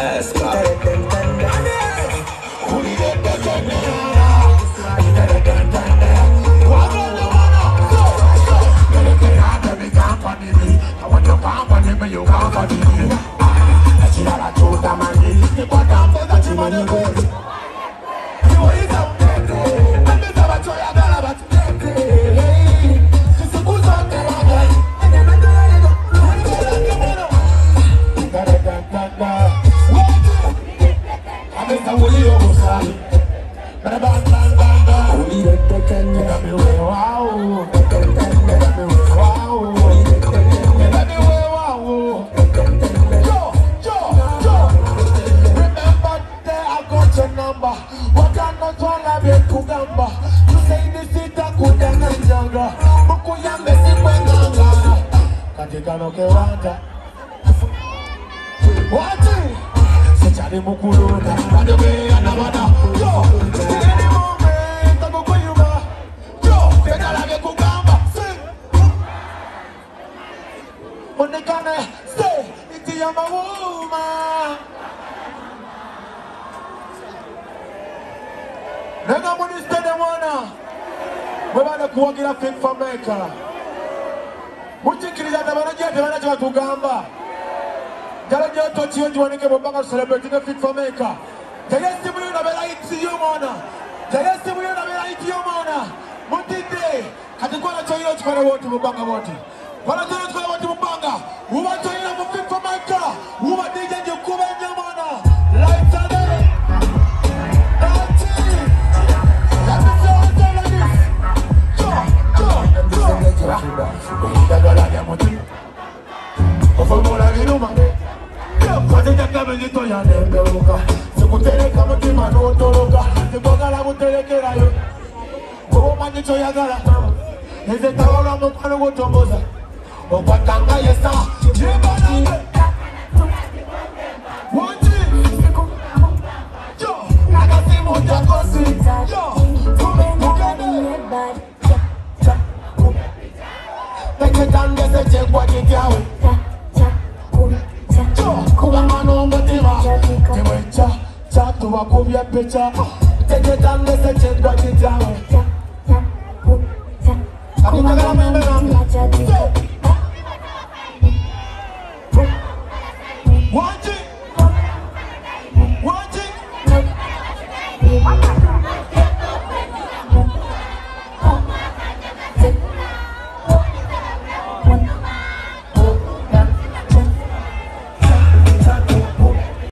Celebrating the Fit for Maker. Jagesti muyona bela iti yomona. Jagesti muyona bela iti yomona. Mutinde. Katikwana choyo chikwane wote mubanga wote. Wana choyo chikwane wote mubanga. Uwa choyo mu Fit for Maker. Uwa DJ jukube nyamona. Lights are there. Ati. Let me see how to like this. Formula vinuma. Kwateka kabelito ya nemberuka. Sikutereka mutima n'otoloka. Tebogala buterekerayo. Kumanyi kyoyagala. Nze tawala mukwano gwotomboza. Okwatanga yesa. Jebanange. Wanti. Yo. Nakasimu jakosi. Yo. Tukende. Teketange sechekwa kikyawe. Kubangano mutima Tewecha, cha tuwakubya pecha Teketange sechekwa kikyawe